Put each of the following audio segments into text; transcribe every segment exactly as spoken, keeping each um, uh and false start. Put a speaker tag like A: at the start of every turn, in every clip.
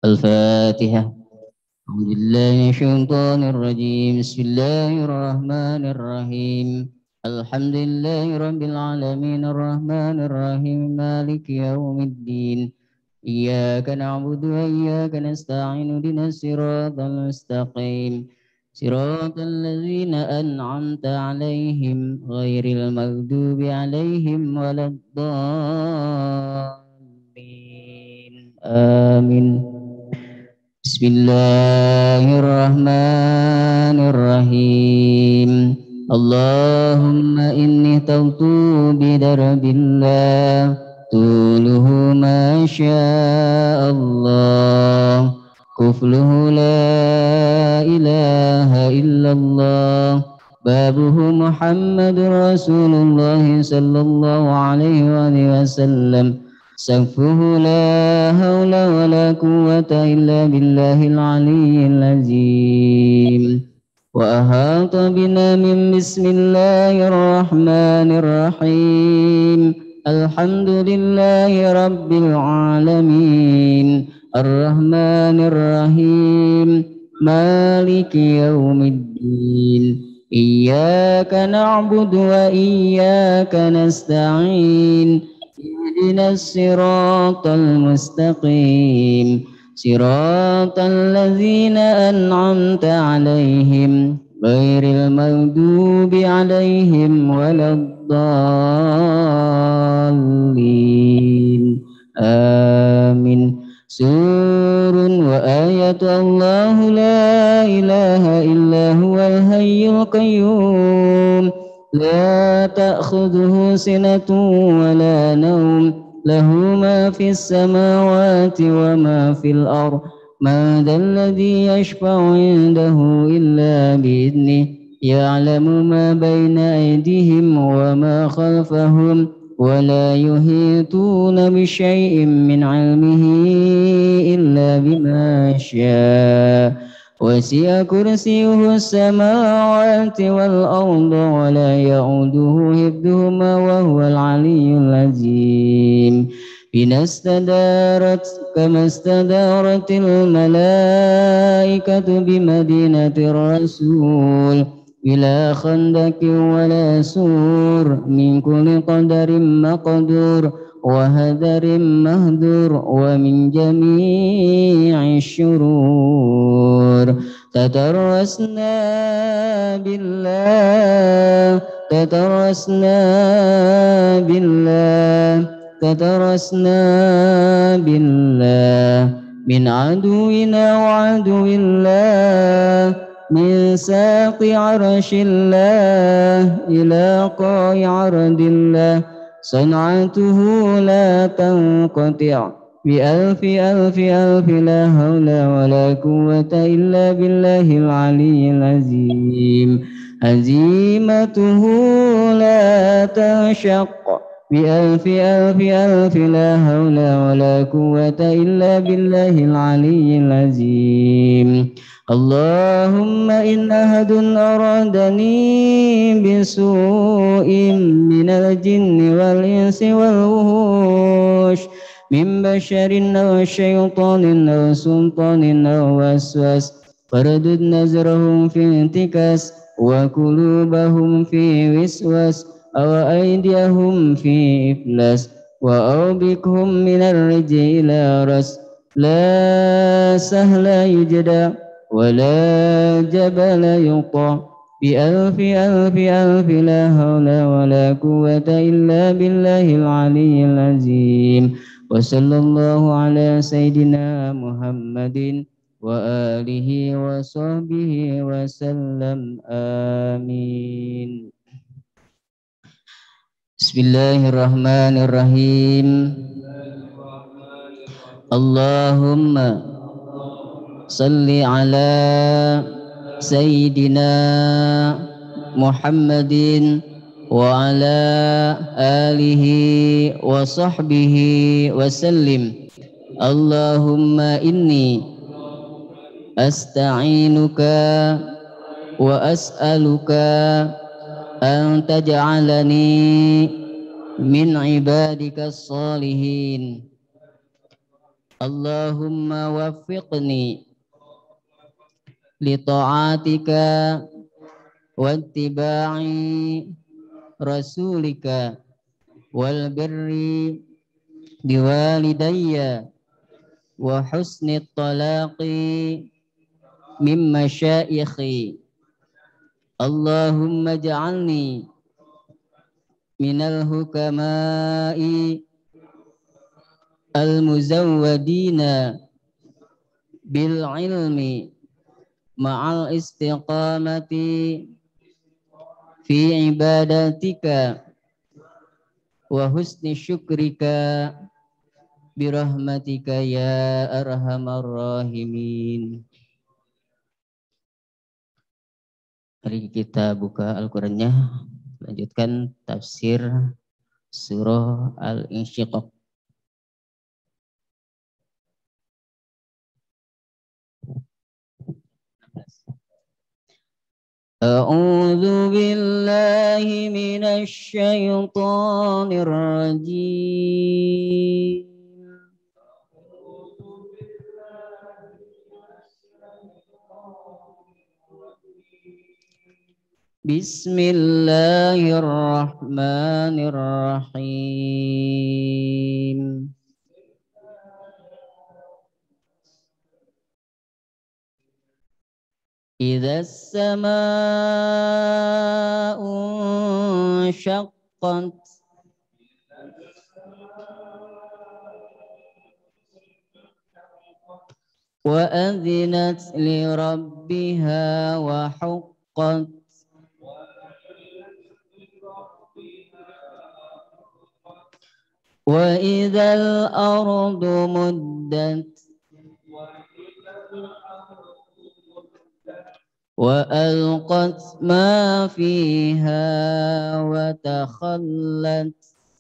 A: الفاتحة. أعوذ بالله من الشيطان الرجيم. بسم الله الرحمن الرحيم. الحمد لله رب العالمين الرحمن الرحيم مالك يوم الدين. إياك نعبد وإياك نستعين اهدنا الصراط المستقيم صراط الذين أنعمت عليهم غير المغضوب عليهم ولا الضالين آمين. بسم الله الرحمن الرحيم. اللهم إني تبت بدرب الله طوله ما شاء الله كفله لا إله إلا الله بابه محمد رسول الله صلى الله عليه وآله وسلم سقفه لا حول ولا قوة إلا بالله العلي العظيم وأحاط بنا من بسم الله الرحمن الرحيم. الحمد لله رب العالمين الرحمن الرحيم مالك يوم الدين. إياك نعبد وإياك نستعين اهدنا الصراط المستقيم صراط الذين أنعمت عليهم غير المغضوب عليهم ولا الضالين آمين. سور وآية الله لا إله إلا هو الحي القيوم لا تأخذه سنة ولا نوم له ما في السماوات وما في الأرض من ذا الذي يشفع عنده إلا بإذنه يعلم ما بين أيديهم وما خلفهم ولا يحيطون بشيء من علمه إلا بما شاء وسع كرسيه السماوات والأرض ولا يؤوده حفظهما وهو العلي العظيم. بنا استدارت كما استدارت الملائكة بمدينة الرسول بلا خندق ولا سور من كل قدر مقدور وهدر مهدور ومن جميع الشرور. تترسنا بالله تترسنا بالله تترسنا بالله من عدونا وعدو الله من ساق عرش الله إلى قاع عرض الله صنعته لا تنقطع بألف ألف ألف لا حول ولا قوة إلا بالله العلي العظيم. هزيمته لا تنشق بألف ألف ألف لا حول ولا قوة إلا بالله العلي العظيم. اللهم إن أحد أرادني بسوء من الجن والإنس والوحوش من بشر أو شيطان أو سلطان أو وسواس فردد نظرهم في انتكاس وقلوبهم في وسواس أو أيديهم في إفلاس وأوبكهم من الرجع إلى رأس. لا سهل يجدى ولا جبل يقطع بألف ألف ألف لا حول ولا قوة إلا بالله العلي العظيم. وصلى الله على سيدنا محمد وآله وصحبه وسلم آمين. بسم الله الرحمن الرحيم. اللهم صل على سيدنا محمد وعلى آله وصحبه وسلم. اللهم إني أستعينك وأسألك أن تجعلني من عبادك الصالحين. Allahumma waffiqni li ta'atika wattiba'i rasulika wal birri biwalidayya wa husni talaqi min masyaikhi. Allahumma ja'alni minal hukama'i al-muzawwadina bil ilmi ma'al istiqamati fi ibadatika wa husni syukrika birahmatika ya arhamar rahimin. Mari kita buka Al-Qur'annya, lanjutkan tafsir surah Al-Insyiqaq. A'udzu billahi minasy syaithanir rajim. Bismillahirrahmanirrahim. Idza as-samaa'u syaqqat wa adzinat li rabbiha wa huqqat wa idzal ardu muddat wa alqat ma fiha wa takhallat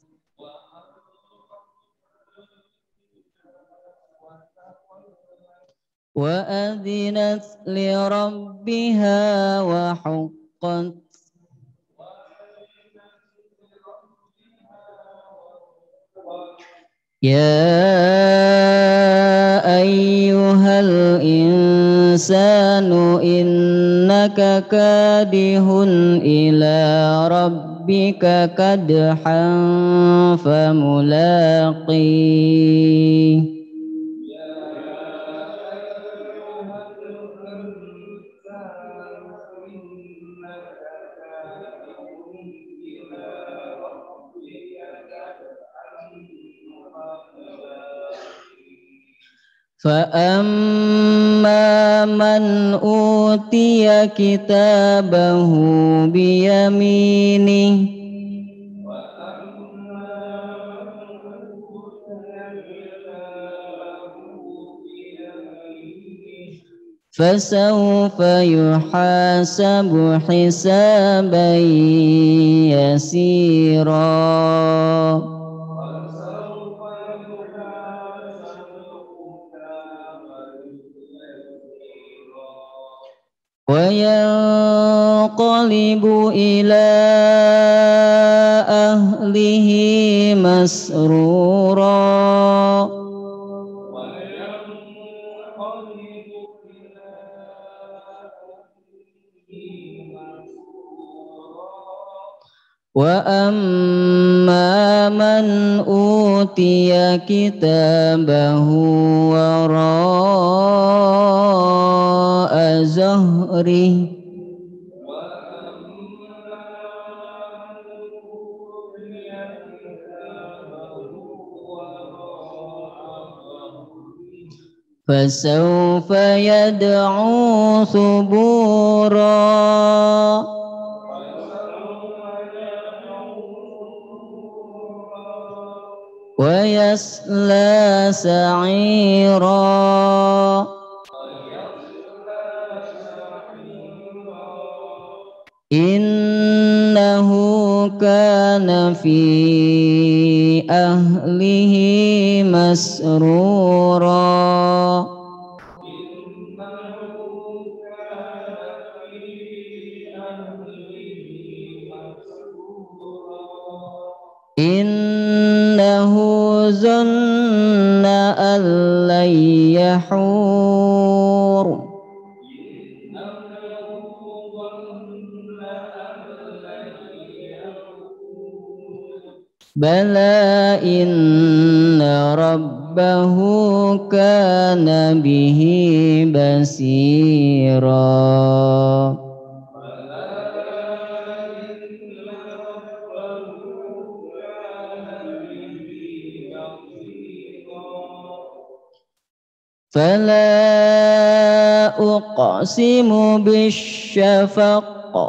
A: wa adzinat li rabbiha wa huqqat. Ya ayyuhal insanu innaka kadihun ila rabbika kadhan famulaqih. فأما من أوتي كتابه بيمينه فسوف يحاسب حسابا يسيرا وينقلب إلى أهله مسرورا وأما من أوتي كتابه وراء ظهره فسوف يدعو ثبورا ويصلى سعيرا إنه كان في أهله مسرورا إنه ظن أن سحور بلى إن ربه كان به بصيرا فلا أقسم بالشفق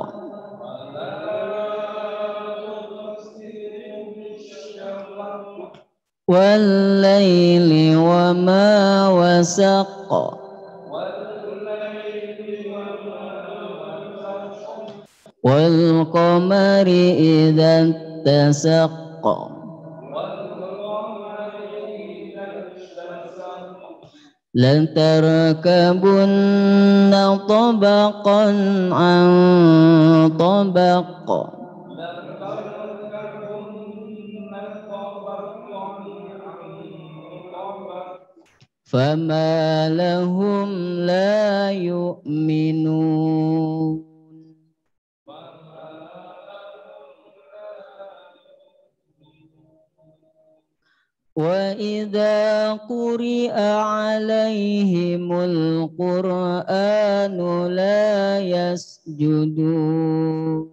A: والليل وما وسق والقمر إذا اتسق لتركبن طبقا عن طبق فما لهم لا يؤمنون وإذا قرئ عليهم القرآن لا يسجدون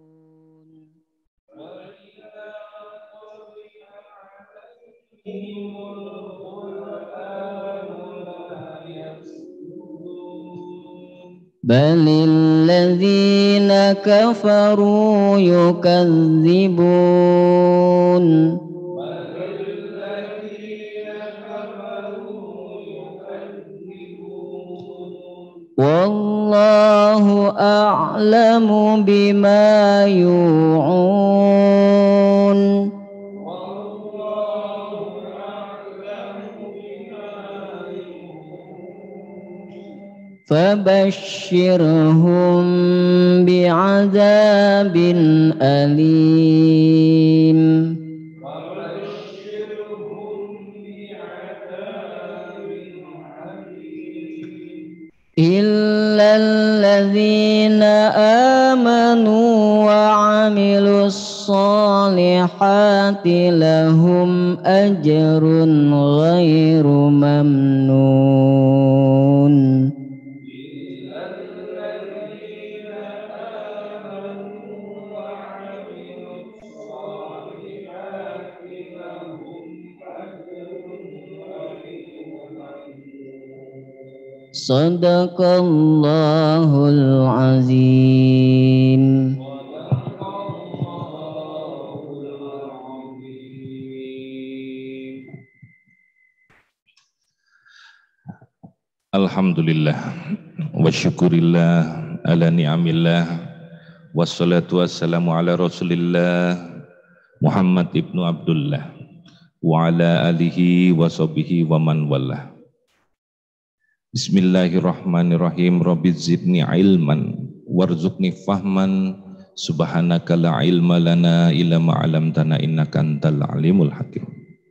A: بل الذين كفروا يكذبون والله أعلم بما يوعون فبشرهم بعذاب أليم إلا الذين آمنوا وعملوا الصالحات لهم أجر غير ممنون Sadaqallahul azim.
B: Alhamdulillah wa syukurillah ala ni'amillah wassalatu wassalamu ala rasulillah Muhammad ibnu Abdullah wa ala alihi wa sahbihi wa man wallah. Bismillahirrahmanirrahim. Rabbi zidni ilman warzuqni fahman subhanaka la ilma lana illa ma 'allamtana innaka antal alimul hakim.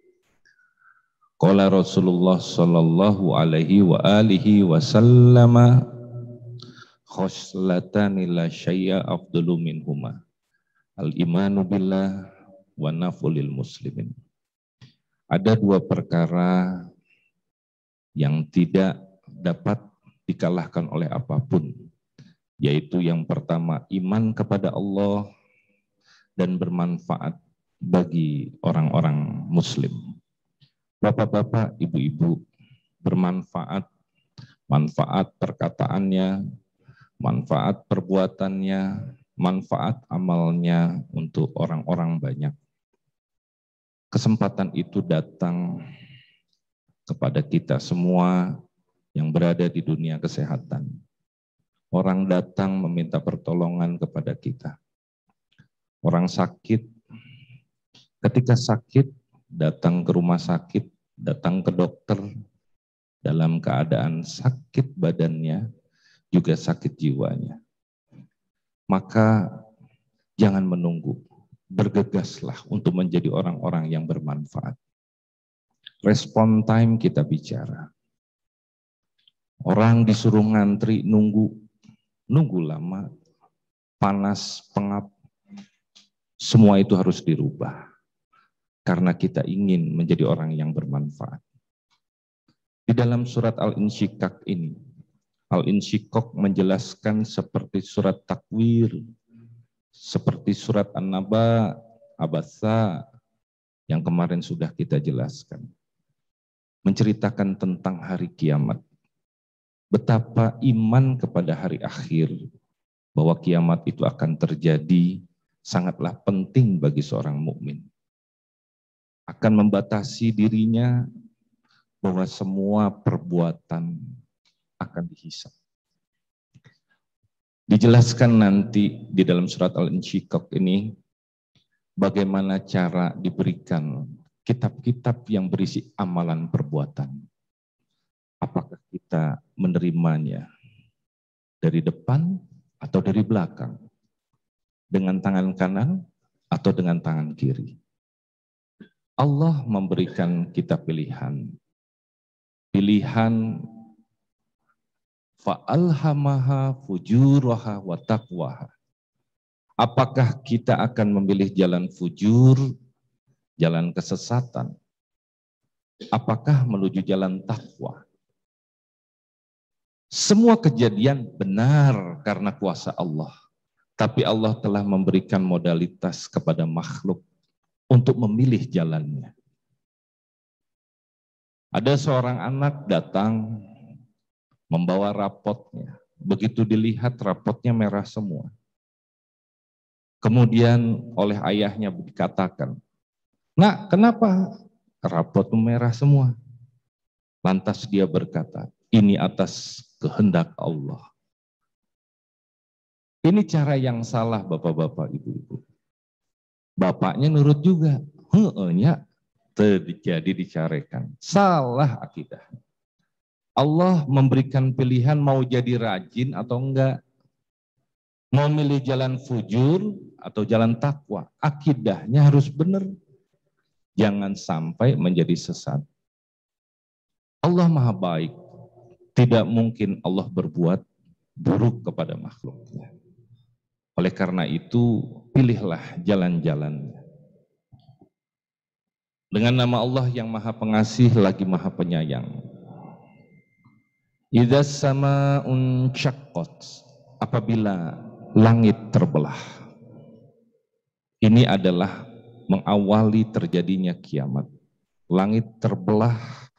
B: Qala Rasulullah sallallahu alaihi wa alihi wa sallama khoslatani la syai'a afdalu minhuma al-imanu billah wa nafulil muslimin. Ada dua perkara yang tidak dapat dikalahkan oleh apapun, yaitu yang pertama iman kepada Allah dan bermanfaat bagi orang-orang muslim. Bapak-bapak, ibu-ibu, bermanfaat, manfaat perkataannya, manfaat perbuatannya, manfaat amalnya untuk orang-orang banyak. Kesempatan itu datang kepada kita semua yang berada di dunia kesehatan. Orang datang meminta pertolongan kepada kita. Orang sakit, ketika sakit, datang ke rumah sakit, datang ke dokter, dalam keadaan sakit badannya, juga sakit jiwanya. Maka jangan menunggu, bergegaslah untuk menjadi orang-orang yang bermanfaat. Respon time kita bicara. Orang disuruh ngantri nunggu, nunggu lama, panas, pengap, semua itu harus dirubah. Karena kita ingin menjadi orang yang bermanfaat. Di dalam surat Al-Insyiqaq ini, Al-Insyiqaq menjelaskan seperti surat Takwir, seperti surat An-Naba, Abasa, yang kemarin sudah kita jelaskan. Menceritakan tentang hari kiamat. Betapa iman kepada hari akhir, bahwa kiamat itu akan terjadi, sangatlah penting bagi seorang mukmin. Akan membatasi dirinya bahwa semua perbuatan akan dihisab. Dijelaskan nanti di dalam surat Al-Insyiqaq ini, bagaimana cara diberikan kitab-kitab yang berisi amalan perbuatan. Apakah kita menerimanya dari depan atau dari belakang? Dengan tangan kanan atau dengan tangan kiri? Allah memberikan kita pilihan. Pilihan fa'alhamaha fujuraha wa taqwaha. Apakah kita akan memilih jalan fujur, jalan kesesatan? Apakah menuju jalan takwa? Semua kejadian benar karena kuasa Allah. Tapi Allah telah memberikan modalitas kepada makhluk untuk memilih jalannya. Ada seorang anak datang membawa rapotnya. Begitu dilihat rapotnya merah semua. Kemudian oleh ayahnya dikatakan, "Nak, kenapa rapot merah semua?" Lantas dia berkata, "Ini atas kehendak Allah." Ini cara yang salah, bapak-bapak, ibu-ibu. Bapaknya nurut juga, heehnya terjadi dicarekan. Salah akidah. Allah memberikan pilihan mau jadi rajin atau enggak. Mau milih jalan fujur atau jalan takwa. Akidahnya harus benar. Jangan sampai menjadi sesat. Allah Maha Baik. Tidak mungkin Allah berbuat buruk kepada makhluknya. Oleh karena itu, pilihlah jalan-jalannya. Dengan nama Allah yang Maha Pengasih lagi Maha Penyayang. Idza sama'un syaqqat, apabila langit terbelah. Ini adalah mengawali terjadinya kiamat. Langit terbelah.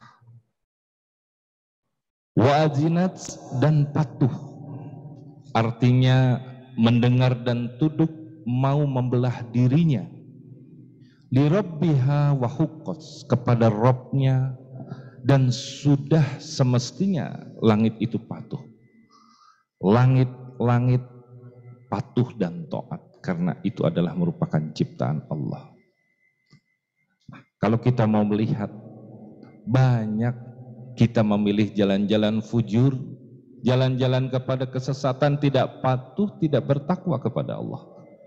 B: Wa azinat, dan patuh. Artinya mendengar dan tunduk, mau membelah dirinya. Li rabbiha wa huqqat, kepada Rabbnya, dan sudah semestinya langit itu patuh. Langit-langit patuh dan taat, karena itu adalah merupakan ciptaan Allah. Nah, kalau kita mau melihat, banyak kita memilih jalan-jalan fujur, jalan-jalan kepada kesesatan, tidak patuh, tidak bertakwa kepada Allah.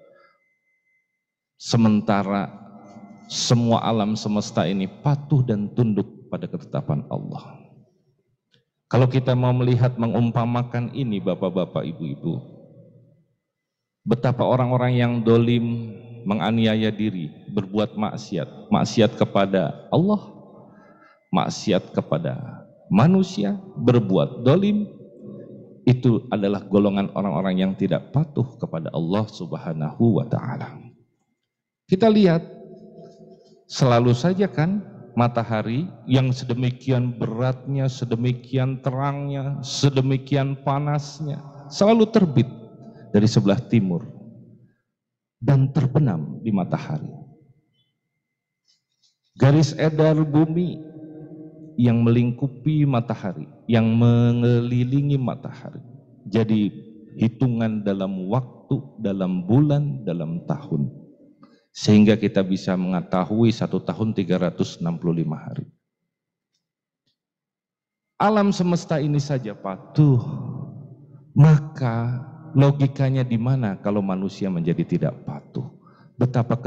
B: Sementara semua alam semesta ini patuh dan tunduk pada ketetapan Allah. Kalau kita mau melihat, mengumpamakan ini, bapak-bapak, ibu-ibu, betapa orang-orang yang dolim, menganiaya diri, berbuat maksiat, maksiat kepada Allah, maksiat kepada manusia, berbuat dolim, itu adalah golongan orang-orang yang tidak patuh kepada Allah Subhanahu wa Ta'ala. Kita lihat, selalu saja kan matahari yang sedemikian beratnya, sedemikian terangnya, sedemikian panasnya, selalu terbit dari sebelah timur dan terbenam di matahari. Garis edar bumi yang melingkupi matahari, yang mengelilingi matahari. Jadi hitungan dalam waktu, dalam bulan, dalam tahun. Sehingga kita bisa mengetahui satu tahun tiga ratus enam puluh lima hari. Alam semesta ini saja patuh, maka logikanya di mana kalau manusia menjadi tidak patuh? Betapa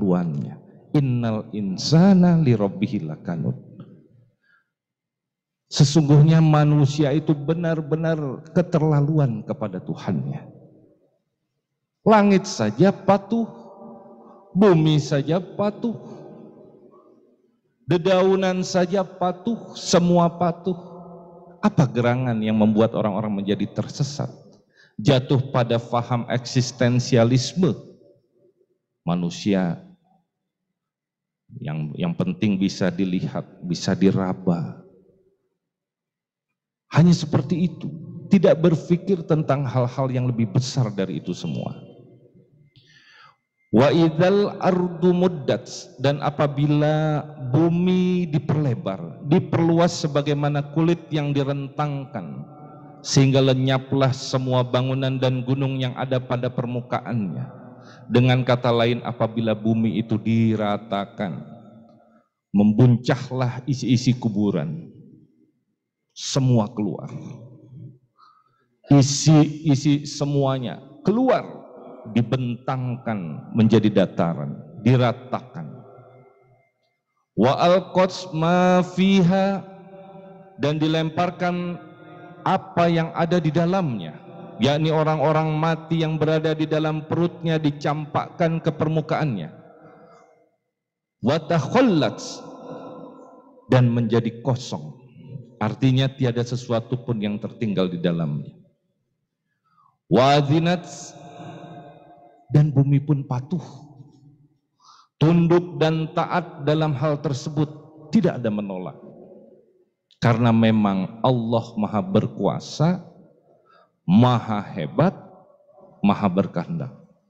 B: keterlaluannya. Innal insana li rabbih lakanut. Sesungguhnya manusia itu benar-benar keterlaluan kepada Tuhannya. Langit saja patuh, bumi saja patuh, dedaunan saja patuh, semua patuh. Apa gerangan yang membuat orang-orang menjadi tersesat? Jatuh pada faham eksistensialisme. Manusia yang yang penting bisa dilihat, bisa diraba. Hanya seperti itu, tidak berpikir tentang hal-hal yang lebih besar dari itu semua. Wa idzal ardu muddat, dan apabila bumi diperlebar, diperluas sebagaimana kulit yang direntangkan, sehingga lenyaplah semua bangunan dan gunung yang ada pada permukaannya. Dengan kata lain, apabila bumi itu diratakan, membuncahlah isi-isi kuburan, semua keluar, isi-isi semuanya keluar, dibentangkan menjadi dataran, diratakan. Wa alqats ma fiha, dan dilemparkan apa yang ada di dalamnya, yakni orang-orang mati yang berada di dalam perutnya dicampakkan ke permukaannya. Wa takhallat, dan menjadi kosong, artinya tiada sesuatu pun yang tertinggal di dalamnya. Wa adzinat, dan bumi pun patuh, tunduk dan taat dalam hal tersebut, tidak ada menolak. Karena memang Allah maha berkuasa, maha hebat, maha berkehendak.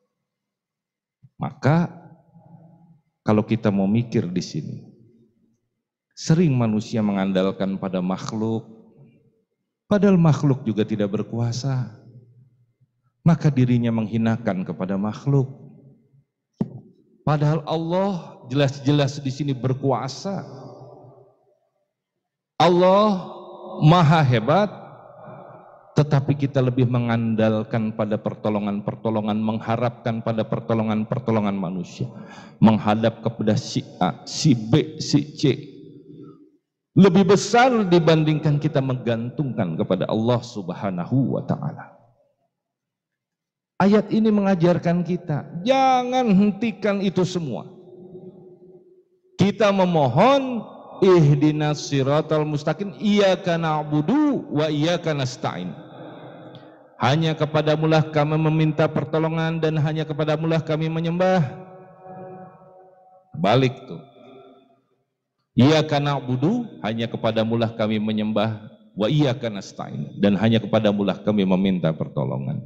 B: Maka kalau kita mau mikir di sini, sering manusia mengandalkan pada makhluk, padahal makhluk juga tidak berkuasa. Maka dirinya menghinakan kepada makhluk. Padahal Allah jelas-jelas di sini berkuasa. Allah maha hebat, tetapi kita lebih mengandalkan pada pertolongan-pertolongan, mengharapkan pada pertolongan-pertolongan manusia, menghadap kepada si A, si B, si C. Lebih besar dibandingkan kita menggantungkan kepada Allah Subhanahu wa ta'ala. Ayat ini mengajarkan kita, jangan hentikan itu semua. Kita memohon, ihdinas siratal mustaqim, iyyaka na'budu wa iyyaka nasta'in. Hanya kepadamulah kami meminta pertolongan dan hanya kepadamulah kami menyembah. Balik tuh. Iyyaka na'budu, hanya kepadamulah kami menyembah, wa iyyaka nasta'in, dan hanya kepadamulah kami meminta pertolongan.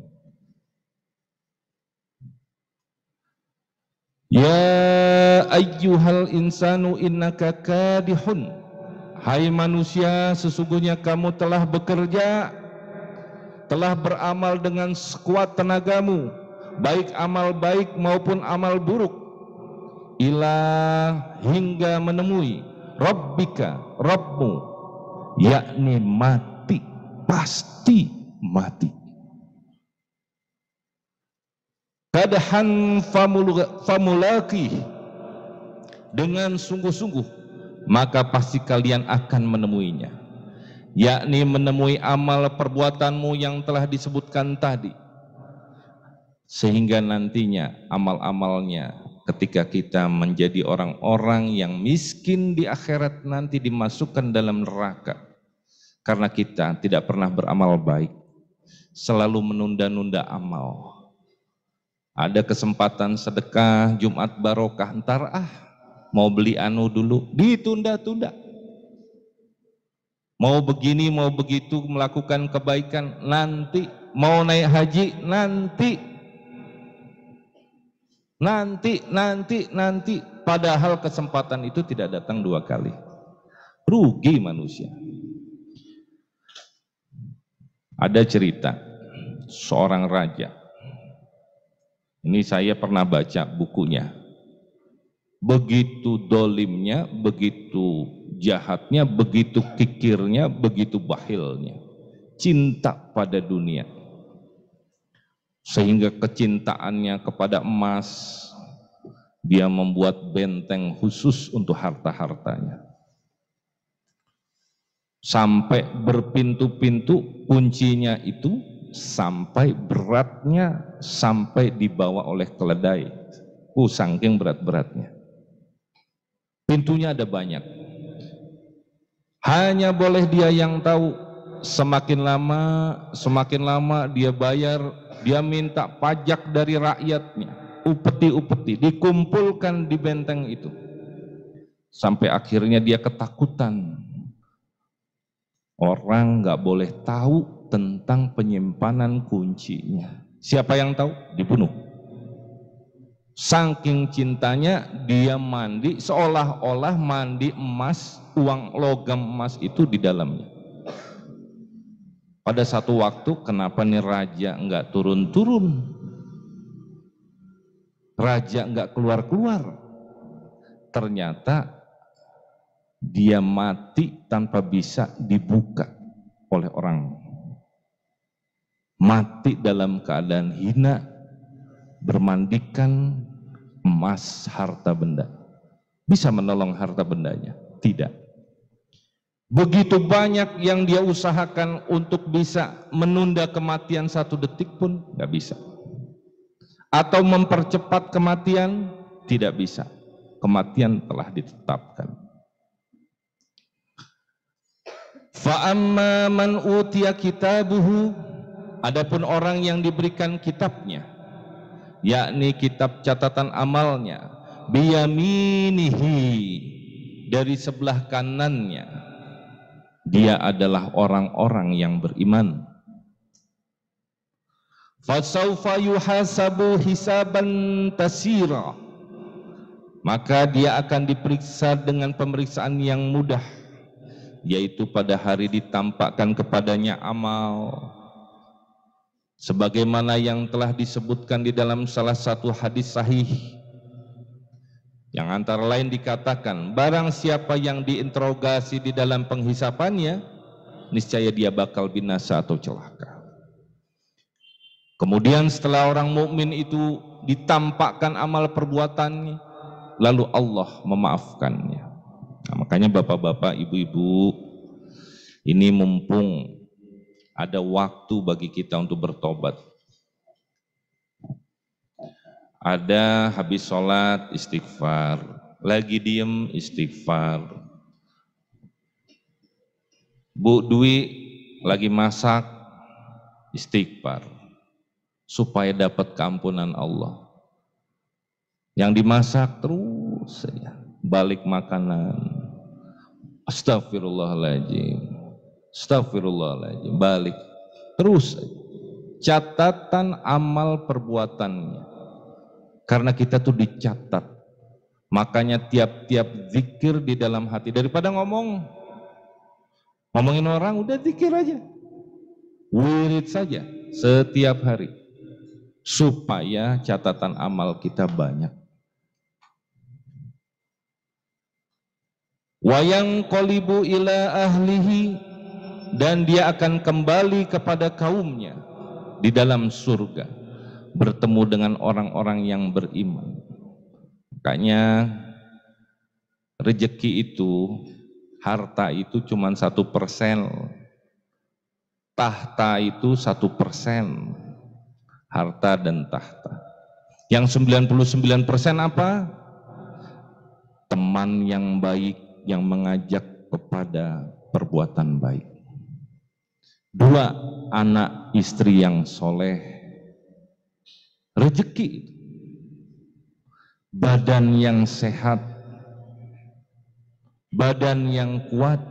B: Ya ayyuhal insanu innaka kadihun, hai manusia, sesungguhnya kamu telah bekerja, telah beramal dengan sekuat tenagamu, baik amal baik maupun amal buruk, ila, hingga menemui Rabbika, Rabbmu, yakni mati, pasti mati. Kadhan famulaki, dengan sungguh-sungguh maka pasti kalian akan menemuinya, yakni menemui amal perbuatanmu yang telah disebutkan tadi, sehingga nantinya amal-amalnya ketika kita menjadi orang-orang yang miskin di akhirat nanti dimasukkan dalam neraka karena kita tidak pernah beramal baik, selalu menunda-nunda amal. Ada kesempatan sedekah Jumat barokah, ntar ah mau beli anu dulu, ditunda-tunda. Mau begini, mau begitu, melakukan kebaikan nanti, mau naik haji nanti, nanti, nanti, nanti. Padahal kesempatan itu tidak datang dua kali. Rugi manusia. Ada cerita seorang raja. Ini saya pernah baca bukunya. Begitu dolimnya, begitu jahatnya, begitu kikirnya, begitu bahilnya. Cinta pada dunia. Sehingga kecintaannya kepada emas, dia membuat benteng khusus untuk harta-hartanya. sampai berpintu-pintu, kuncinya itu sampai beratnya sampai dibawa oleh keledai. Uh, saking berat-beratnya. Pintunya ada banyak. Hanya boleh dia yang tahu. Semakin lama, semakin lama dia bayar, dia minta pajak dari rakyatnya, upeti-upeti, dikumpulkan di benteng itu. Sampai akhirnya dia ketakutan. Orang nggak boleh tahu tentang penyimpanan kuncinya. Siapa yang tahu? Dibunuh. Saking cintanya dia mandi, seolah-olah mandi emas, uang logam emas itu di dalamnya. Pada satu waktu, kenapa nih raja enggak turun-turun? Raja enggak keluar-keluar. Ternyata dia mati tanpa bisa dibuka oleh orang. Mati dalam keadaan hina, bermandikan emas harta benda. Bisa menolong harta bendanya? Tidak. Begitu banyak yang dia usahakan untuk bisa menunda kematian satu detik pun nggak bisa. Atau mempercepat kematian, tidak bisa. Kematian telah ditetapkan. Fa'amma man utiya kitabuhu, adapun orang yang diberikan kitabnya, yakni kitab catatan amalnya, biyaminihi, dari sebelah kanannya, dia adalah orang-orang yang beriman. Fasaufa yuhasabu hisaban tasira, maka dia akan diperiksa dengan pemeriksaan yang mudah, yaitu pada hari ditampakkan kepadanya amal, sebagaimana yang telah disebutkan di dalam salah satu hadis sahih, yang antara lain dikatakan, barang siapa yang diinterogasi di dalam penghisapannya, niscaya dia bakal binasa atau celaka. Kemudian setelah orang mukmin itu ditampakkan amal perbuatannya, lalu Allah memaafkannya. Nah, makanya bapak-bapak, ibu-ibu, ini mumpung ada waktu bagi kita untuk bertobat. Ada habis sholat istighfar, lagi diem istighfar. Bu Dwi lagi masak istighfar, supaya dapat keampunan Allah. Yang dimasak terus saja, balik makanan, astagfirullahaladzim, astagfirullahaladzim, balik terus saja. Catatan amal perbuatannya. Karena kita tuh dicatat, makanya tiap-tiap zikir di dalam hati, daripada ngomong, ngomongin orang, udah zikir aja, wirid saja setiap hari, supaya catatan amal kita banyak. Wayang qolibu ila ahlihi, dan dia akan kembali kepada kaumnya di dalam surga, bertemu dengan orang-orang yang beriman. Makanya rezeki itu, harta itu cuma satu persen, tahta itu satu persen, harta dan tahta. Yang sembilan puluh sembilan persen apa? Teman yang baik yang mengajak kepada perbuatan baik. Dua, anak istri yang soleh. Rezeki, badan yang sehat, badan yang kuat,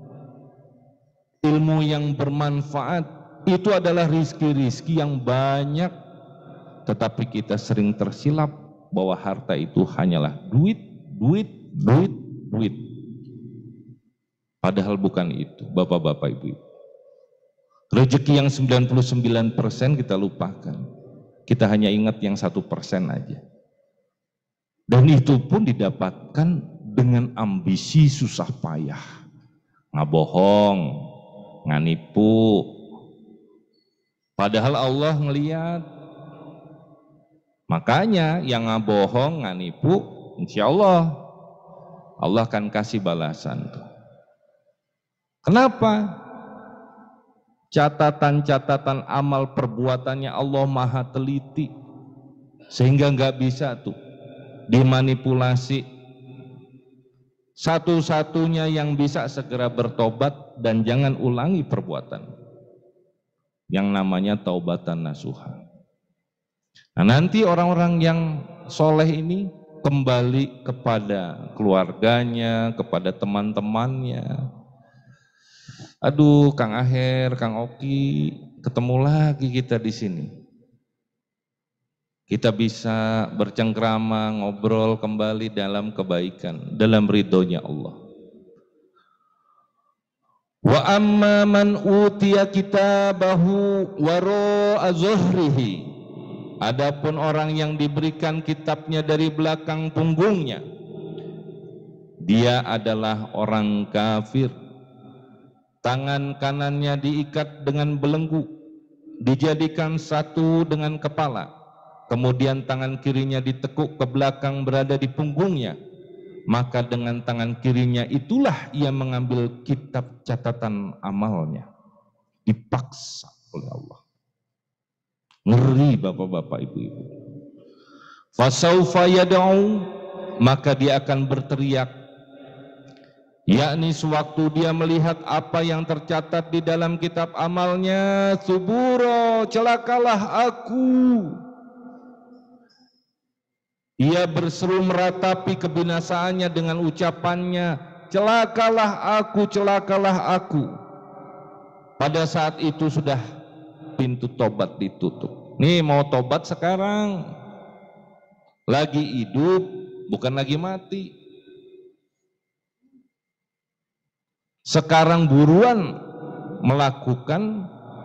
B: ilmu yang bermanfaat, itu adalah rizki-rizki yang banyak. Tetapi kita sering tersilap bahwa harta itu hanyalah duit, duit, duit, duit. Padahal bukan itu, bapak-bapak, ibu-ibu. Rezeki yang sembilan puluh sembilan persen kita lupakan. Kita hanya ingat yang satu persen aja. Dan itu pun didapatkan dengan ambisi susah payah. Ngabohong, nganipu. Padahal Allah ngelihat. Makanya yang ngabohong, nganipu, insya Allah Allah akan kasih balasan tuh. Kenapa? Catatan-catatan amal perbuatannya Allah maha teliti, sehingga nggak bisa tuh dimanipulasi. Satu-satunya yang bisa segera bertobat dan jangan ulangi perbuatan yang namanya taubatan nasuha. Nah, nanti orang-orang yang soleh ini kembali kepada keluarganya, kepada teman-temannya. Aduh, Kang Aher, Kang Oki, ketemu lagi kita di sini. Kita bisa bercengkrama, ngobrol kembali dalam kebaikan, dalam ridhonya Allah. Wa amma man utiya kitabahu wara'a zuhrihi. Adapun orang yang diberikan kitabnya dari belakang punggungnya, dia adalah orang kafir. Tangan kanannya diikat dengan belenggu, dijadikan satu dengan kepala. Kemudian tangan kirinya ditekuk ke belakang berada di punggungnya. Maka dengan tangan kirinya itulah ia mengambil kitab catatan amalnya. Dipaksa oleh Allah. Ngeri bapak-bapak ibu-ibu. Fasaufa yad'u, maka dia akan berteriak, yakni sewaktu dia melihat apa yang tercatat di dalam kitab amalnya, suburo, celakalah aku. Ia berseru meratapi kebinasaannya dengan ucapannya, celakalah aku, celakalah aku. Pada saat itu sudah pintu tobat ditutup. Nih mau tobat sekarang, lagi hidup, bukan lagi mati. Sekarang buruan melakukan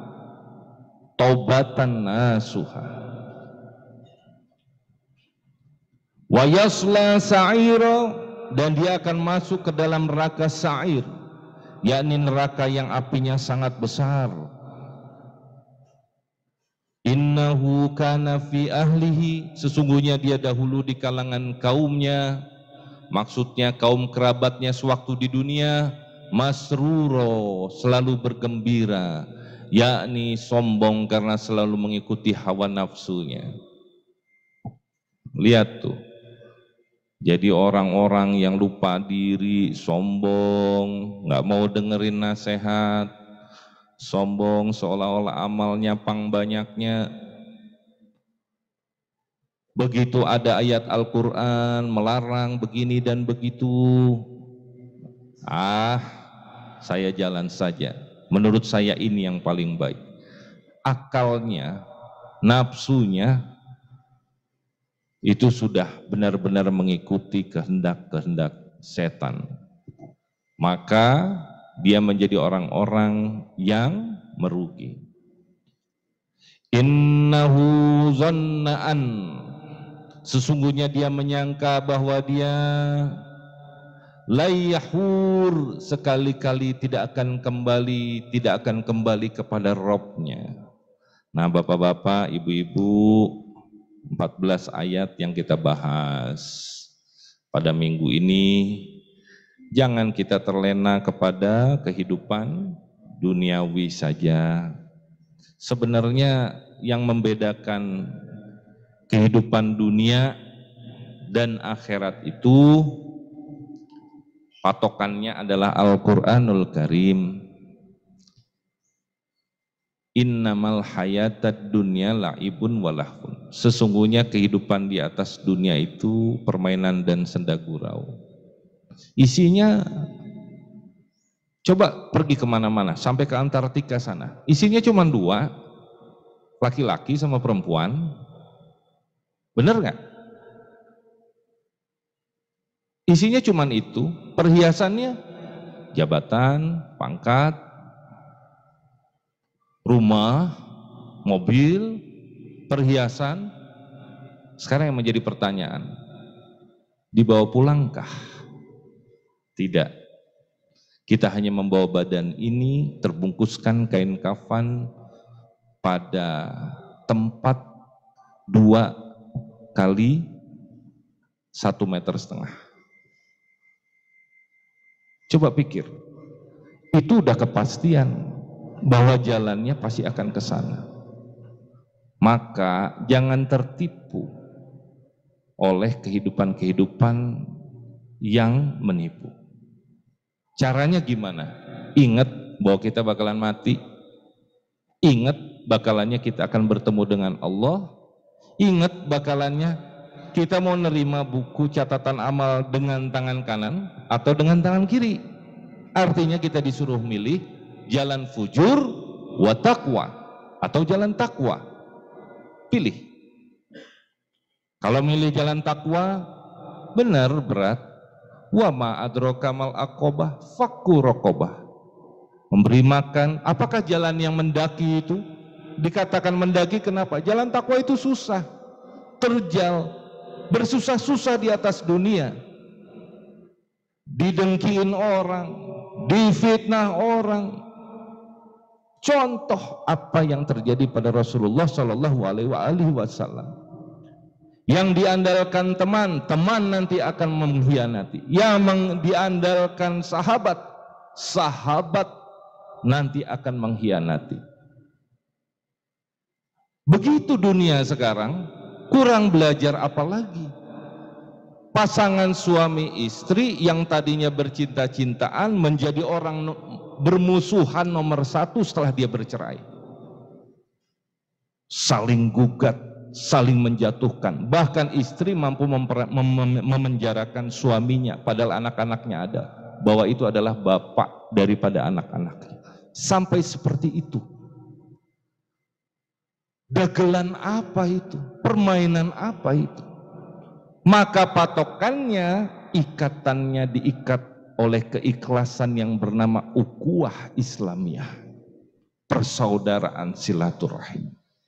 B: taubatan nasuha. Wa yasla sa'ira, dan dia akan masuk ke dalam neraka sa'ir, yakni neraka yang apinya sangat besar. Innahu kana fi ahlihi, sesungguhnya dia dahulu di kalangan kaumnya, maksudnya kaum kerabatnya sewaktu di dunia, masruro, selalu bergembira, yakni sombong karena selalu mengikuti hawa nafsunya. Lihat tuh, jadi orang-orang yang lupa diri, sombong, nggak mau dengerin nasihat, sombong seolah-olah amalnya pang banyaknya. Begitu ada ayat Al-Quran melarang begini dan begitu, ah saya jalan saja, menurut saya ini yang paling baik. Akalnya, nafsunya itu sudah benar-benar mengikuti kehendak-kehendak setan. Maka dia menjadi orang-orang yang merugi. Innahu zanna'an, sesungguhnya dia menyangka bahwa dia layahur, sekali-kali tidak akan kembali, tidak akan kembali kepada Robnya. Nah bapak-bapak, ibu-ibu, empat belas ayat yang kita bahas pada minggu ini, jangan kita terlena kepada kehidupan duniawi saja. Sebenarnya yang membedakan kehidupan dunia dan akhirat itu patokannya adalah Al-Quranul Karim. Innamal hayatad dunya la'ibun walahun. Sesungguhnya kehidupan di atas dunia itu permainan dan senda gurau. Isinya, coba pergi kemana-mana, sampai ke Antartika sana. Isinya cuma dua, laki-laki sama perempuan. Bener nggak? Isinya cuma itu, perhiasannya jabatan, pangkat, rumah, mobil, perhiasan. Sekarang yang menjadi pertanyaan, dibawa pulangkah? Tidak. Kita hanya membawa badan ini terbungkuskan kain kafan pada tempat dua kali satu meter setengah. Coba pikir, itu udah kepastian bahwa jalannya pasti akan ke sana. Maka jangan tertipu oleh kehidupan-kehidupan yang menipu. Caranya gimana? Ingat bahwa kita bakalan mati. Ingat bakalannya kita akan bertemu dengan Allah. Ingat bakalannya kita mau nerima buku catatan amal dengan tangan kanan atau dengan tangan kiri. Artinya kita disuruh milih jalan fujur wa taqwa atau jalan takwa. Pilih. Kalau milih jalan takwa, benar berat. Wa ma adraka mal aqobah fakku raqobah. Memberi makan. Apakah jalan yang mendaki itu? Dikatakan mendaki kenapa? Jalan takwa itu susah, terjal, bersusah-susah di atas dunia, didengkiin orang, difitnah orang. Contoh apa yang terjadi pada Rasulullah Shallallahu Alaihi Wasallam. Yang diandalkan teman, teman nanti akan mengkhianati. Yang diandalkan sahabat, sahabat nanti akan mengkhianati. Begitu dunia sekarang, kurang belajar apa lagi? Pasangan suami istri yang tadinya bercinta-cintaan menjadi orang bermusuhan nomor satu setelah dia bercerai. Saling gugat, saling menjatuhkan. Bahkan istri mampu mem memenjarakan suaminya, padahal anak-anaknya ada. Bahwa itu adalah bapak daripada anak-anaknya. Sampai seperti itu. Dagelan apa itu? Permainan apa itu? Maka patokannya, ikatannya diikat oleh keikhlasan yang bernama ukhuwah Islamiyah, persaudaraan silaturahim,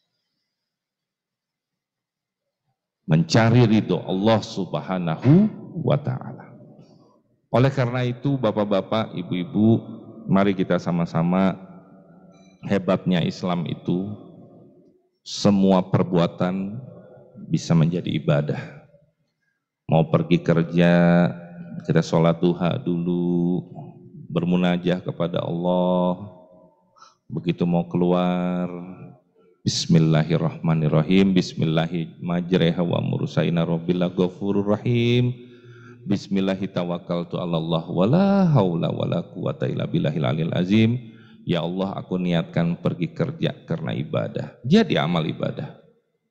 B: mencari ridho Allah Subhanahu wa ta'ala. Oleh karena itu bapak-bapak, ibu-ibu, mari kita sama-sama, hebatnya Islam itu semua perbuatan bisa menjadi ibadah. Mau pergi kerja, kita sholat duha dulu, bermunajah kepada Allah. Begitu mau keluar, bismillahirrahmanirrahim, bismillahirrahmanirrahim, wa mursaina rabbil ghafurur rahim, bismillahi tawakkaltu ala Allah, wala haula wala quwata illa billahil aliyil azim. Ya Allah, aku niatkan pergi kerja karena ibadah. Jadi amal ibadah.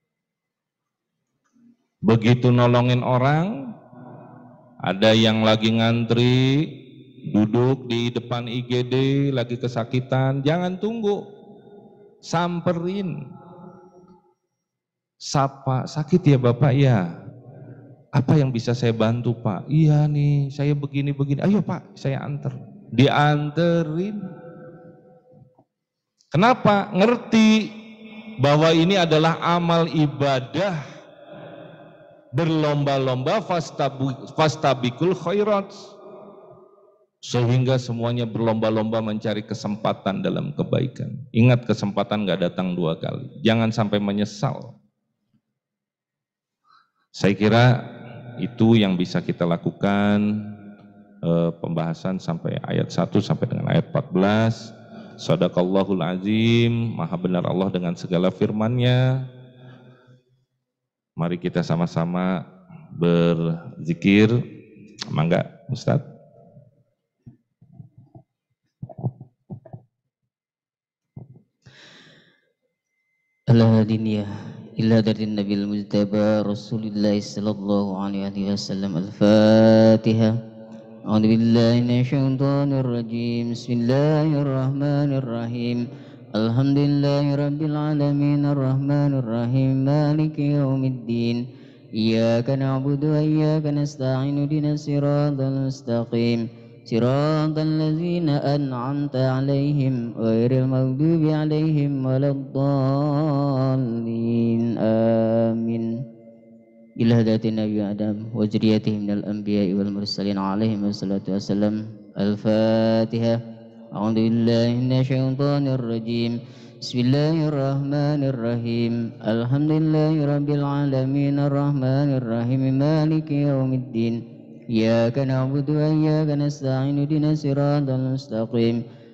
B: Begitu nolongin orang, ada yang lagi ngantri, duduk di depan I G D, lagi kesakitan, jangan tunggu, samperin, sapa, sakit ya Bapak ya, apa yang bisa saya bantu Pak? Iya nih, saya begini-begini, ayo Pak, saya anter, dianterin. Kenapa? Ngerti bahwa ini adalah amal ibadah. Berlomba-lomba fastabikul khairat, sehingga semuanya berlomba-lomba mencari kesempatan dalam kebaikan. Ingat, kesempatan gak datang dua kali, jangan sampai menyesal. Saya kira itu yang bisa kita lakukan, eh, pembahasan sampai ayat satu sampai dengan ayat empat belas. Shadaqallahul azim, maha benar Allah dengan segala firman-Nya. Mari kita sama-sama berzikir. Mangga Ustaz.
A: Al-hadiniyah illa dari Nabi al-Mujtaba Rasulullah sallallahu alaihi wasallam. Al-Fatihah. A'udzu billahi minasyaitonir rajim. Bismillahirrahmanirrahim. Alhamdulillahi rabbil alamin arrahmanir rahim maliki yaumiddin iyyaka na'budu wa iyyaka nasta'in ihdinas siratal mustaqim siratal ladzina an'amta 'alaihim ghairil maghdubi 'alaihim waladdallin amin. Ila hadatin Nabi Adam wa zurriyyatihi minal anbiya'i wal mursalin 'alaihim wassalatu wassalam. Al-Fatihah. أعوذ بالله من الشيطان الرجيم بسم الله الرحمن الرحيم الحمد لله رب العالمين الرحمن الرحيم مالك يوم الدين إياك نعبد وإياك نستعين اهدنا الصراط المستقيم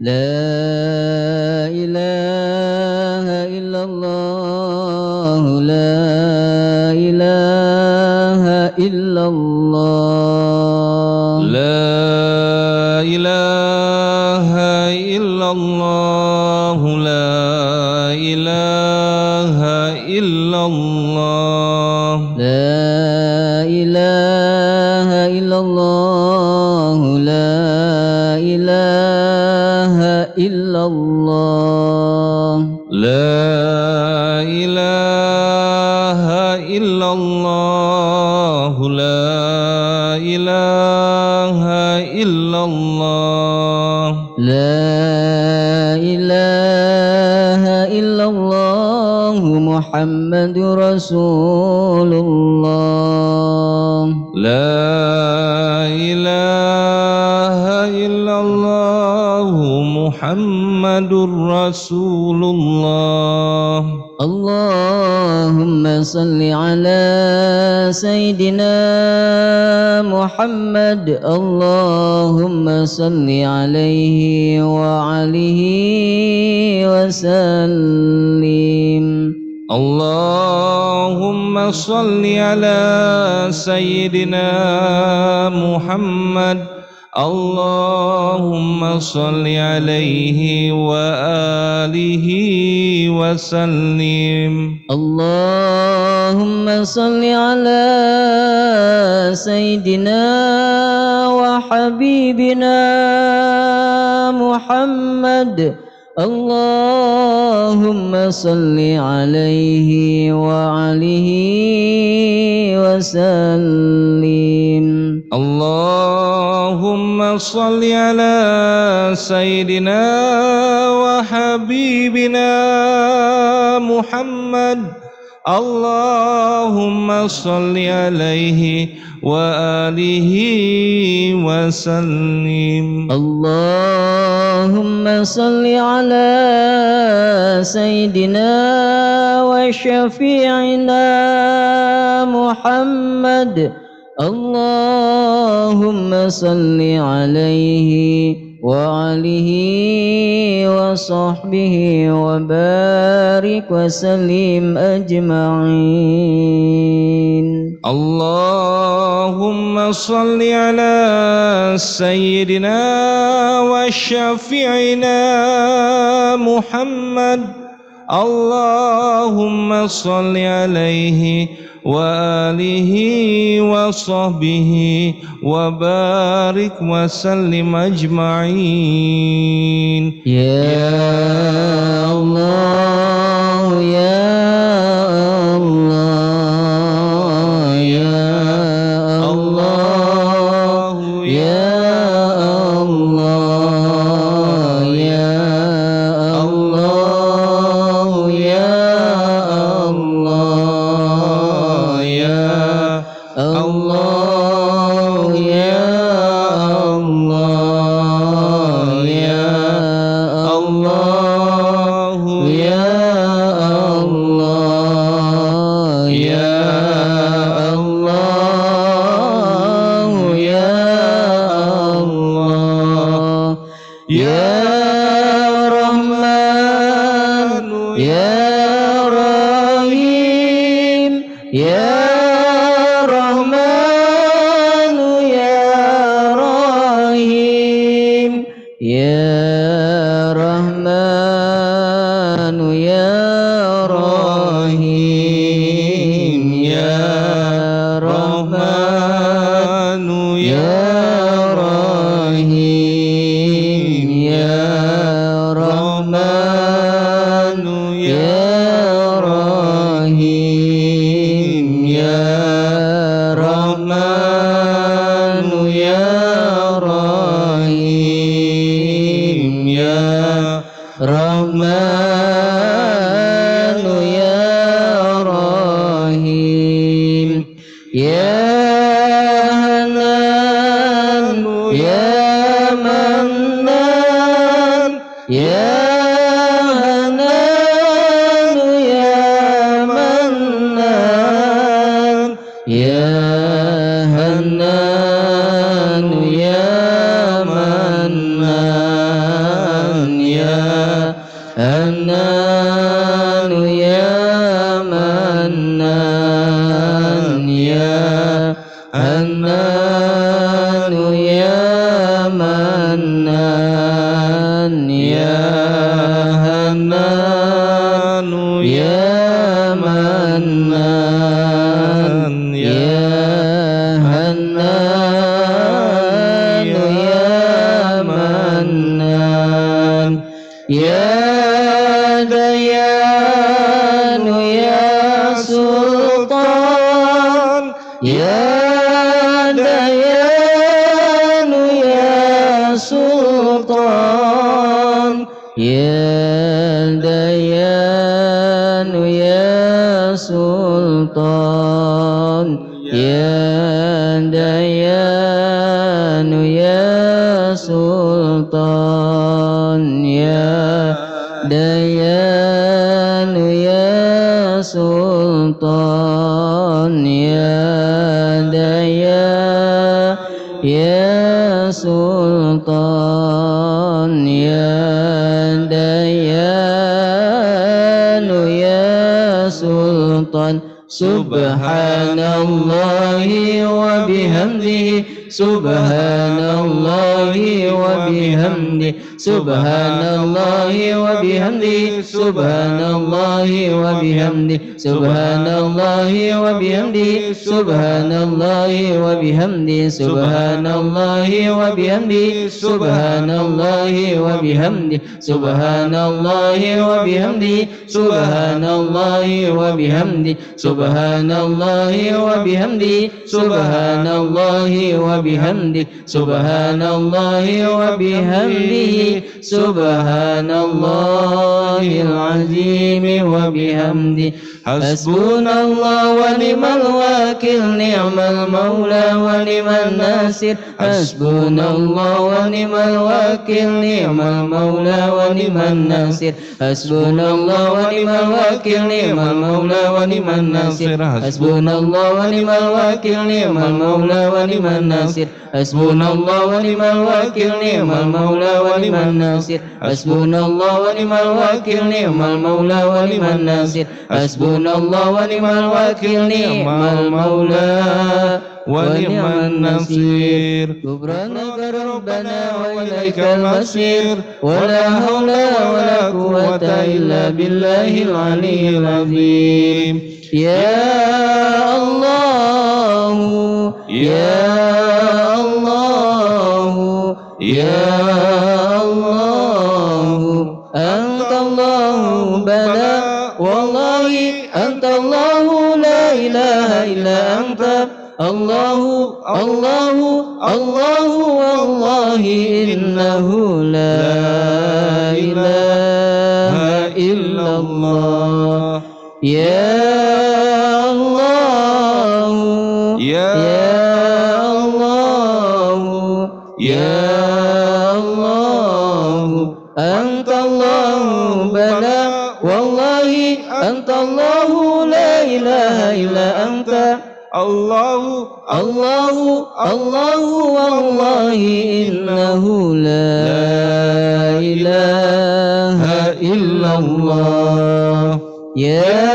A: لا إله إلا الله لا إله إلا الله
B: لا إله إلا الله لا إله إلا الله
A: لا إله إلا الله لا إله إلا الله
B: لا إله إلا الله لا إله إلا الله
A: لا إله إلا الله محمد رسول الله
B: لا إله إلا الله محمد رسول الله
A: اللهم صل على سيدنا محمد اللهم صل عليه وعليه وسلم
B: اللهم صل على سيدنا محمد اللهم صل عليه وآله وسلم
A: اللهم صل على سيدنا وحبيبنا محمد اللهم صل عليه وعليه وسلم
B: اللهم صل على سيدنا وحبيبنا محمد اللهم صل عليه وآله وسلم
A: اللهم صل على سيدنا وشفيعنا محمد اللهم صل عليه وعليه وصحبه وبارك وسلم أجمعين
B: اللهم صل على سيدنا وشفيعنا محمد اللهم صل عليه وآله وصحبه وبارك وسلم أجمعين
A: يا الله يا الله يا الله يا الله يا الله يا الله يا الله يا الله يا الله يا الله يا الله يا الله يا رحمن يا رحيم يا رحمن يا رحيم يا رحمن يا رحيم يا رحمن يا رحيم يا رحمن يا رحيم يا رحمن يا رحيم يا رحمن يا رحيم يا حنان يا منان يا حنان يا منان يا حنان يا منان Hanan Ya Hanan Ya Manan Ya Hanan Ya Manan Ya Hanan Ya Manan Ya Dayanu Ya Sultan Ya Dayanu Ya Sultan Ya Dayanu Ya Sultan Ya Dayanu Ya Sultan Ya Dayanu Ya Sultan Ya Daya Ya Sultan Ya Dayanu Ya Sultan Subhanallahi wa bihamdihi Subhanallahi wa bihamdihi Subhanallahi wa bihamdihi Subhanallahi wa bihamdihi Subhanallahi wa bihamdihi Subhanallahi wa bihamdihi Subhanallahi wa bihamdihi Subhanallahi wa bihamdihi Subhanallahi wa bihamdihi Subhanallahi wa bihamdihi Subhanallahi wa bihamdihi Subhanallahi wa bihamdihi Subhanallahi wa bihamdihi Subhanallahil azim wa bihamdihi Hasbunallah wa ni'mal wakil ni'mal maula wa ni'man nasir Hasbunallah wa ni'mal wakil ni'mal maula wa ni'man nasir Hasbunallah wa ni'mal wakil ni'mal maula wa ni'man nasir Hasbunallah wa ni'mal wakil ni'mal maula wa ni'man nasir Hasbunallah wa ni'mal wakil ni'mal maula wa ni'man nasir Hasbunallah wa ni'mal wakil ni'mal maula wa ni'man nasir Hasbunallah wa ni'mal wakil ni'mal maula wa ni'man nasir Subhanaka rabbana wa ilaikal masir wa la hawla wa la quwwata illa billahil aliyyil azim Ya Allah Ya Allah Ya Allah Anta Allahu bala wallahi Anta Allahu la ilaha illa anta Allahu Allahu Allahu wallahi innahu la ilaha illallah Ya Allah Ya Allah Ya Allah Anta Allahu bala wallahi Anta Allahu la ilaha illa anta Allahu Allahu Allahu wallahi innahu la ilaha illallah Ya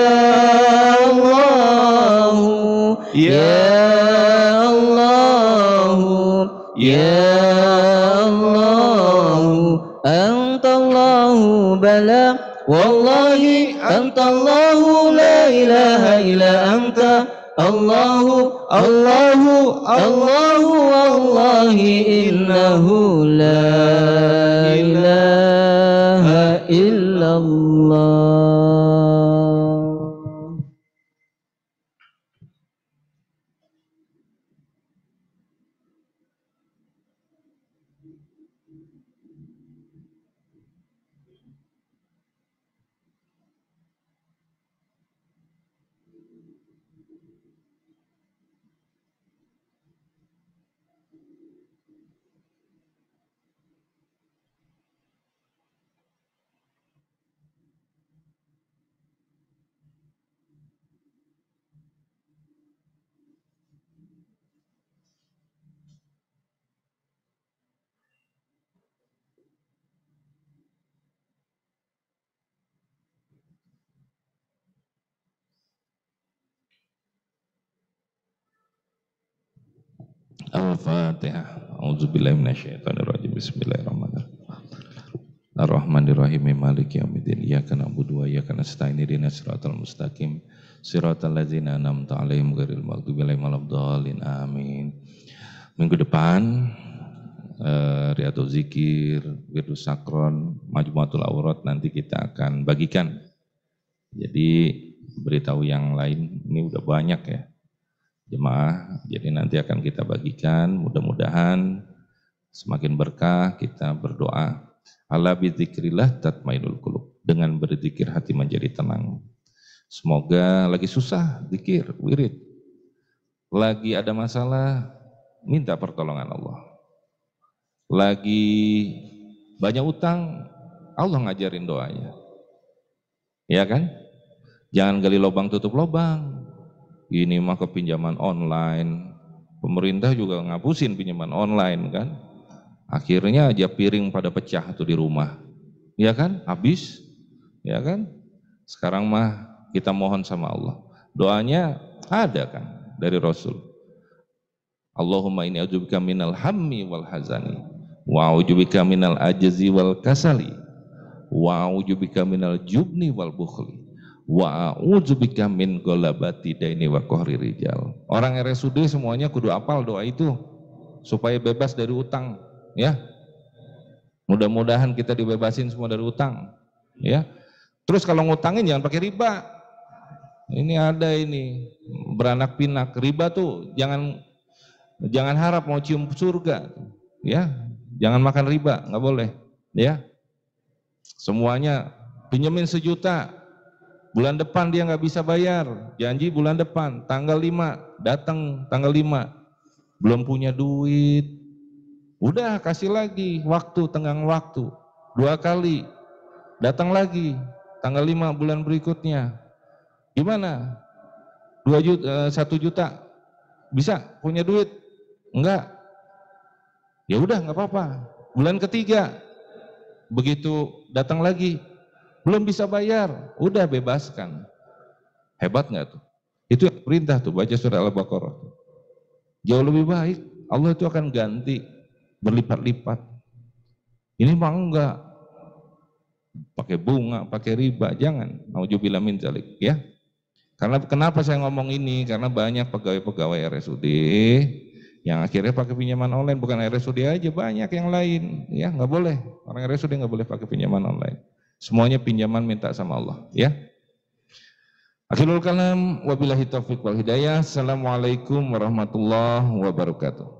A: Allah Ya Allah Ya Allah Anta Allahu bala wallahi Anta Allahu la ilaha illa anta Allahu Allahu Allahu wallahi innahu la ilaha illallah
B: Al-Fatihah. A'udzubillahi minasyaitonirrajim. Bismillahirrahmanirrahim. Ar-Rahmanir-Rahim. Maliki yaumiddin. Iyyaka na'budu wa iyyaka nasta'in. Ihdinas siratal mustaqim. Siratal ladzina an'amta 'alaihim ghairil maghdubi 'alaihim waladdallin. Amin. Minggu depan uh, Riyadhuz Zikir, Wirdus Sakron, Majmu'atul Awrad nanti kita akan bagikan. Jadi beritahu yang lain ini udah banyak ya jemaah, jadi nanti akan kita bagikan, mudah-mudahan semakin berkah. Kita berdoa, ala bidzikrillah tatmainul qulub, dengan berzikir hati menjadi tenang. Semoga lagi susah zikir, wirid, lagi ada masalah, minta pertolongan Allah, lagi banyak utang, Allah ngajarin doanya, ya kan? Jangan gali lubang tutup lubang. Ini mah pinjaman online, pemerintah juga ngapusin pinjaman online kan, akhirnya aja piring pada pecah tuh di rumah, ya kan, habis, ya kan. Sekarang mah kita mohon sama Allah, doanya ada kan dari Rasul, Allahumma inni a'udzubika minal hammi wal hazani wa a'udzubika minal ajzi wal kasali wa a'udzubika minal jubni wal bukhli wa a'udzubika min ghalabati daini wa qahri rijal. Orang R S U D semuanya kudu apal doa itu supaya bebas dari utang, ya. Mudah-mudahan kita dibebasin semua dari utang, ya. Terus kalau ngutangin jangan pakai riba. Ini ada ini beranak pinak riba tuh, jangan jangan harap mau cium surga, ya. Jangan makan riba, nggak boleh, ya. Semuanya pinjemin sejuta, bulan depan dia nggak bisa bayar, janji bulan depan, tanggal lima, datang tanggal lima, belum punya duit, udah kasih lagi waktu, tenggang waktu, dua kali, datang lagi, tanggal lima bulan berikutnya, gimana? Dua juta, satu juta, bisa punya duit? Enggak, ya udah nggak apa-apa, bulan ketiga, begitu datang lagi, belum bisa bayar, udah bebaskan. Hebat nggak tuh? Itu yang perintah tuh, baca surah Al-Baqarah. Jauh lebih baik, Allah itu akan ganti berlipat-lipat. Ini mah enggak, pakai bunga, pakai riba, jangan. Nauzubillah min dzalik, ya. Karena kenapa saya ngomong ini? Karena banyak pegawai-pegawai R S U D yang akhirnya pakai pinjaman online, bukan R S U D aja, banyak yang lain, ya nggak boleh. Orang R S U D nggak boleh pakai pinjaman online. Semuanya pinjaman minta sama Allah, ya. Akhirul kalam, wabillahi taufiq wal hidayah. Assalamualaikum warahmatullahi wabarakatuh.